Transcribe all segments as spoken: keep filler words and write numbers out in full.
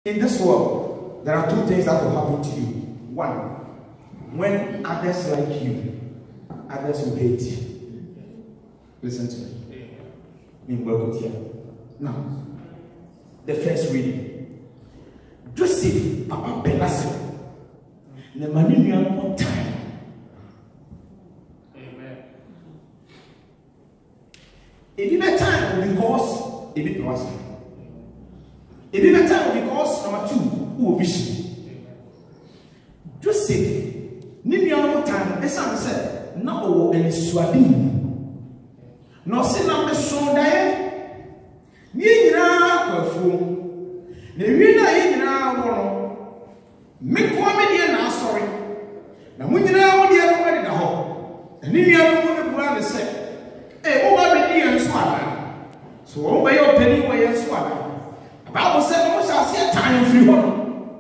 In this world, there are two things that will happen to you. One, when others like you, others will hate you. Listen to me. In Bogotia. Now, the first reading. Joseph, Papa Benasso, the Maninian on time. Amen. It didn't time because it didn't was. It didn't time because number two, who vision. Joseph, Ninian time, the son said, no, and Swadi. No, sin on the shoulder. Nina, fool. The winner in our make one million now, sorry. Now, when you know what the other way in the hall, and if you have a woman to say, eh, over the year and swallow. So, over your penny way and swallow. Bible said, "We shall see a time free one."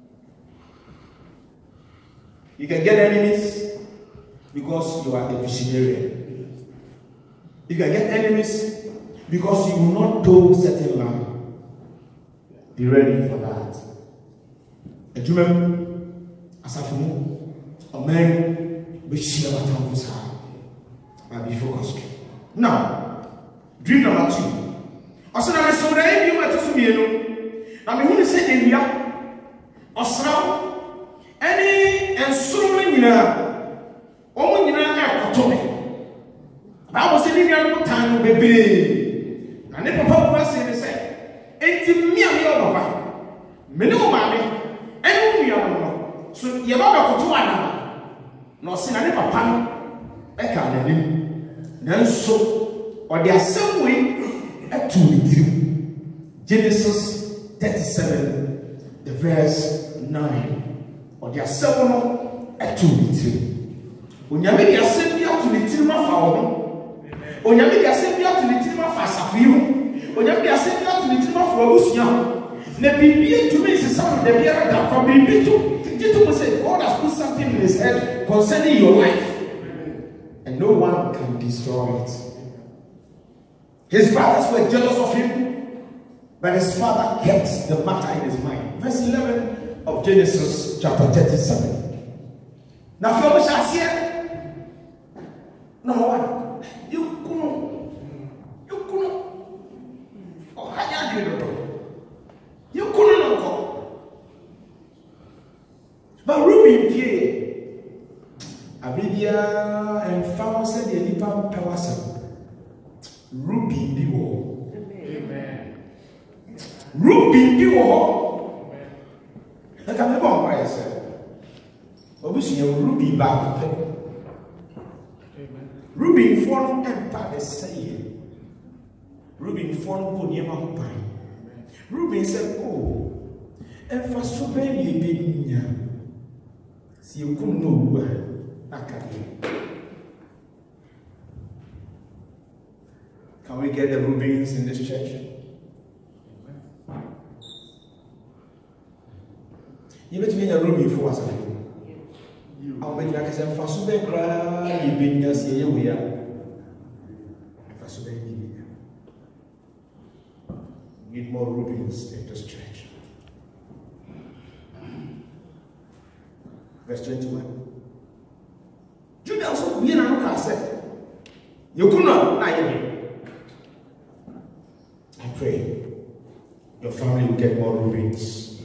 You can get enemies because you are a visionary. You can get enemies because you will not do certain line. Be ready for that. And you remember, as a fool, a man will share what comes out. I'll be focused. Now, dream number two. Asana na so da yi ma to mienu na me hu se enwia osra eni ensoro nyina omo nyina ekoto me ba bo se ni nua no tan no bebe na ne papa bu ase ne se enti mia me o papa me ne o ma me eni nua no so ye ba ba koto ana no se na ne papa no e ka na nim nanso o de asem Genesis thirty-seven, the verse nine. Or the seven at two little. When you make your assembly to little my father, when you make your assembly to little my fasafiu, when you make your assembly to little my Frobusian, the baby to me is some of the beer that from baby to gentlemen say God has put something in his head concerning your life, and no one can destroy it. His brothers were jealous of him, but his father kept the matter in his mind. Verse eleven of Genesis chapter thirty-seven. Now, for me, shall see number one, you couldn't, you couldn't, oh, how you do you couldn't go. But Ruby Pierre, Abidia and Farmer said the Nipa Pawasa. Ruby Biwo. Amen. Ruby Biwo. Amen. Can be born by yourself. Obviously, you Ruby back. Amen. Ruby form empire say. Ruby form Ponyama Hupai. Ruby said, "Oh, and for so many baby, see you couldn't know where I can." Can we get the Rubens in this church? You bet me a Ruby for us. I'll make like I said, for so big cry, you've been just here. We are for so big. Need more Rubens in this church. Verse twenty-one. Judah also being an uncle said, "You could not, I I pray your family will get more Rubens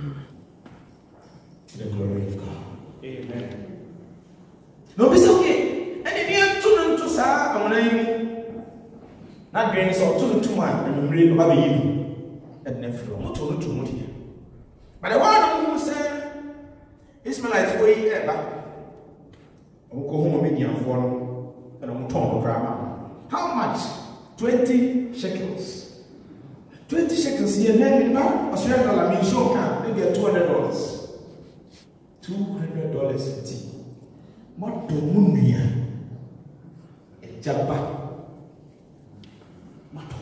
to the glory of God." Amen. No, it's okay. And if you are too to say, I'm going not being so too too much, and I'm really about you. And never not to too much here. But the one who said, Ishmaelites way ever. I will go home and for and I'm torn drama. How much? Twenty shekels. Twenty shekels here, maybe about Australian dollar means so can maybe a two hundred dollars. Two hundred dollars in tea. What do munia? A jabba. Mato.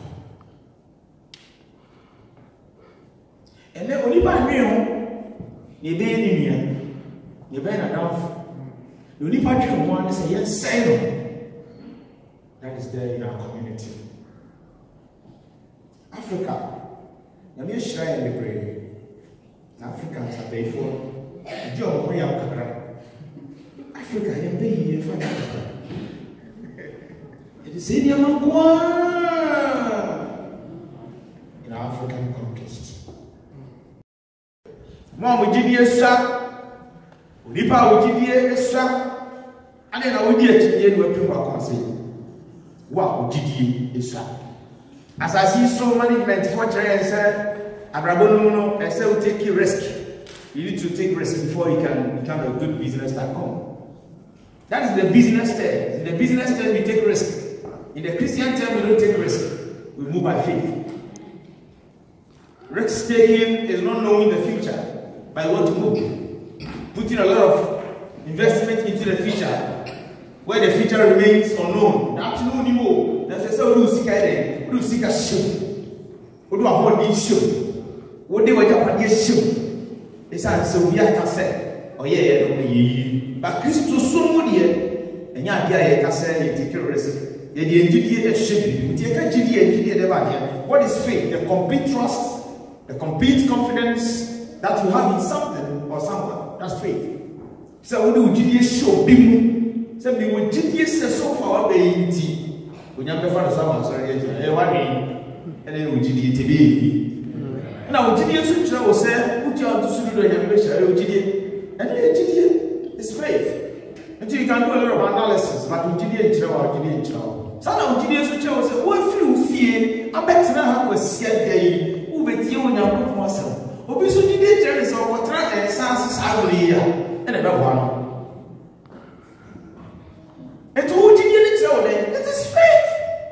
And then only by me, you be in here. You be enough. You only part of one is a yes, say that is there in our community. Africa, na me share me pray. It is in your in African context. Mom, we give you a shot. Nipa, we give you a shot. And then I will get to the end where people are saying, wow, we give you a shot. As I see so management for and said, Abrabono, I say we take a risk. You need to take risk before you can become a good business tycoon. That is the business term. In the business term, we take risk. In the Christian term, we don't take risk. We move by faith. Risk taking is not knowing the future, but you want to move. Putting a lot of investment into the future, where the future remains unknown. That's no anymore. That's a who seek a who seek a show. Who do a whole show. What they were Japanese show. It's a so we are say, oh yeah, yeah, no, but Christus so many, and yeah, yeah, you take a risk. The engineer should be take a engineer. What is faith? The complete trust, the complete confidence that you have in something or someone. That's faith. So we do G D S show bimu. So we will G D S so far away. We never found someone sorry. Eh, what and then we G D S today. Now G D S will say, put your to do the G D S. And then G D S is faith. Until you can do a lot of analysis, but G D S or G D S. So now G D S will say, what few fear? I bet now was said day. Who bet you on your muscle? Obisu G D S is our track and sans salary and a one. And to G D S, it is faith.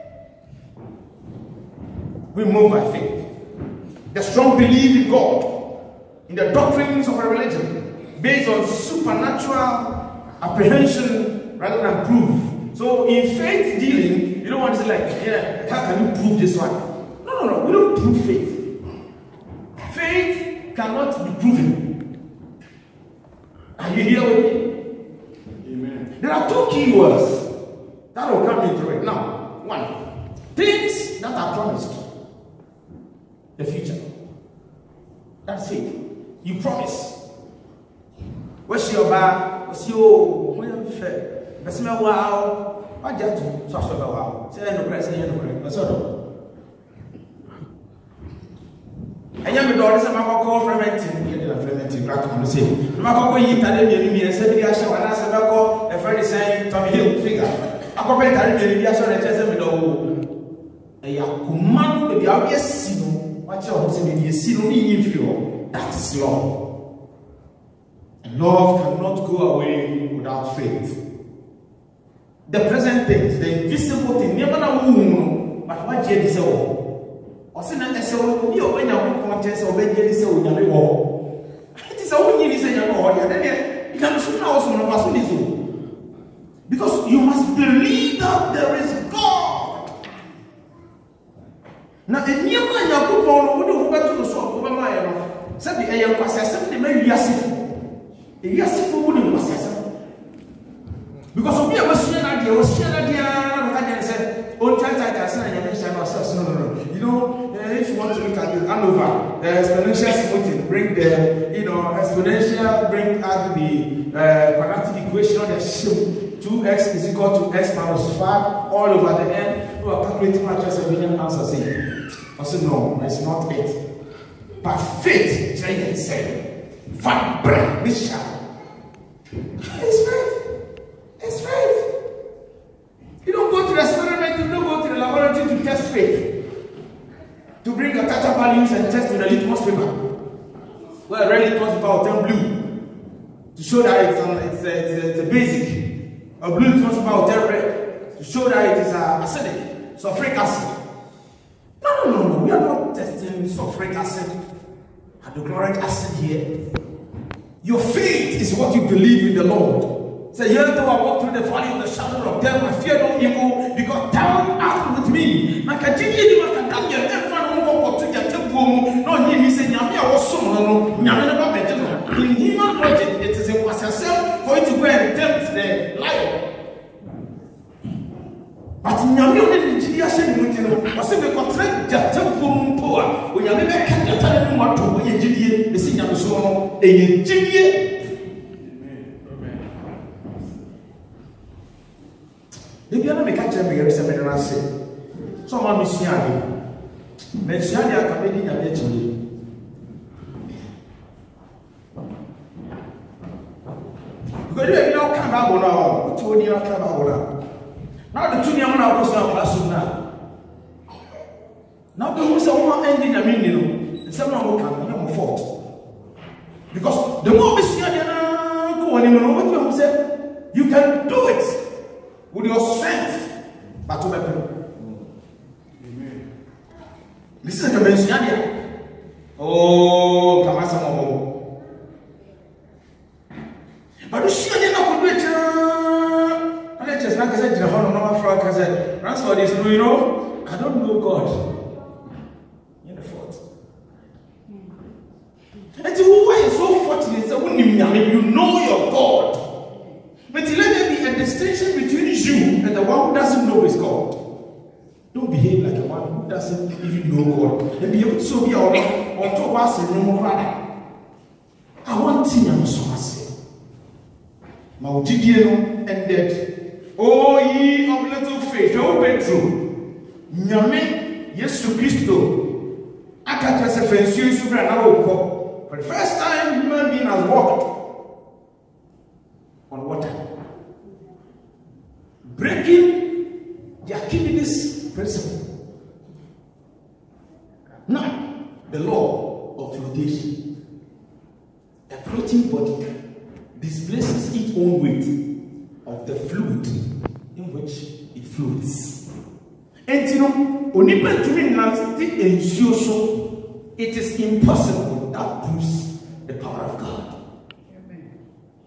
We move by faith. The strong belief in God, in the doctrines of a religion, based on supernatural apprehension rather than proof. So in faith dealing, you don't want to say like, yeah, how can you prove this one? No, no, no, we don't prove faith. Faith cannot be proven. Are you here with me? Amen. There are two key words that will come into it. Now, one, things that are promised. The future. That's it. You promise. What's your bar? What's your what's fair? But wow. I just so so wow. Say no press, say no press. What's up? I am the daughter of my call fermenting. You did a fermenting crack on the same. No matter what you tell me, and said, I shall answer the call, a friend is saying, Tommy Hill figure. I comment, I really I shall tell me, no. A command will be obvious. Watch out, that is love. And love cannot go away without faith. The present things, the invisible thing, never know, but what you say, or send a soul, you open your conscience or bed, you say, it is only you say, you can shoot also on a person. Because you must believe that there is God. Now, if you are your people, who do go to the swamp over my own, said the air process, the very yassif. The yassif wouldn't process. Because of me, I was sharing idea, was sharing idea, and said, oh, try to understand and understand ourselves. No, no, no. You know, if you want to look at the Hanover, the exponential smoothing, bring the, you know, exponential, bring out the uh, quadratic equation on the show. two x is equal to x minus five all over the end. You are calculating my choice of million answer. Say, I said, no, it's not it. But faith, Jay said, five bread, Misha. It's faith. It's faith. You don't go to the experiment, you don't go to the laboratory to test faith. To bring your tata values and test with a litmus paper. Well, a red litmus paper will turn blue. To show that it's, um, it's, a, it's, a, it's a basic. A blue litmus paper will turn red. To show that it is uh, acidic. Sulfuric acid. No, no, no, no. We are not testing sulfuric acid, hydrochloric acid here. Your faith is what you believe in the Lord. Say, here though I walk through the valley of the shadow of death, I fear no evil, because thou art with me. No, he said, no, in human logic, it is impossible for you to go and tempt the lion. But in your Nigeria, I said, we contract the temple poor. When you never catch the time, what to be engineer, the senior so a engineer. kyerɛ me yɛre sɛ mede no ase sɛ ɔma mesua ade mesua deɛ aka mɛdi nyame akyimde because you know come back on now to the other come back on now the two young men are now classroom now now the who say one ending I mean you know and some will come and I'm fault because the more we see the go on you know what you say you can do it with your strength but to people amen this is the mention oh come on some more but you see, I don't do it. I just like I said, you know, I don't know God. You're the fault. And why is so fortunate that you know your God? But let there be a distinction between you and the one who doesn't know his God. Don't behave like the one who doesn't even know God. And be able to so be on top of us and no more. I want to see so much. Maudidino ended. Oh, ye of little faith, oh Pedro. Nyame Yesu Christo. Akata se fensu subra na oko. For the first time, human being has walked on water, breaking the Archimedes principle. Now, the law of flotation. A floating body displaces its own weight of the fluid in which it floats. And you know, onipa tumi nanti ensuo so, it is impossible. That proves the power of God. Amen.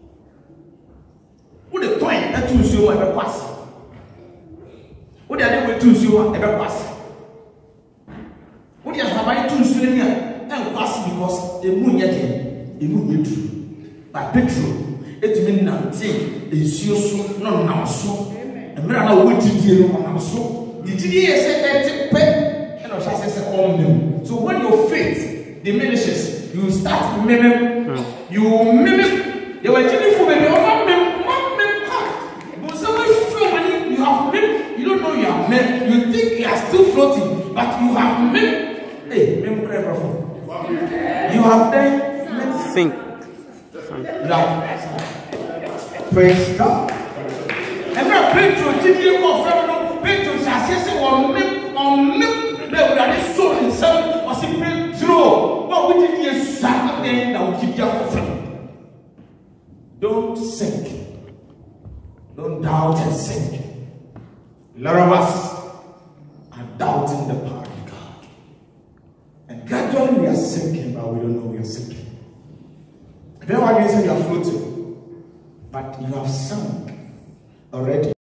What the coin that you see ever pass? What the other way to see ever pass? What the other to see ever pass because the moon yet the moon yet true. But petrol, it means nothing. It's useful, not now. So, and we are now waiting here on so. The T D A said that pay, and I said, all them. So, when your faith diminishes, you start miming, you mimic. You were telling for me, oh, mim, mom, mim, heart. But somebody feel money, you have mim, you don't know you have mim. You think you are still floating, but you have mim. Hey, mim, cry, you have them. Think. Praise God. And now Pedro did you go from Pedro shall say on me on me they would have soul himself or say Pedro what we did you start then that will keep you out of don't sink, don't doubt and sink. A lot of us are doubting the power of God, and gradually we are sinking, but we don't know we are sinking. Then one reason you are floating, but you have sunk already.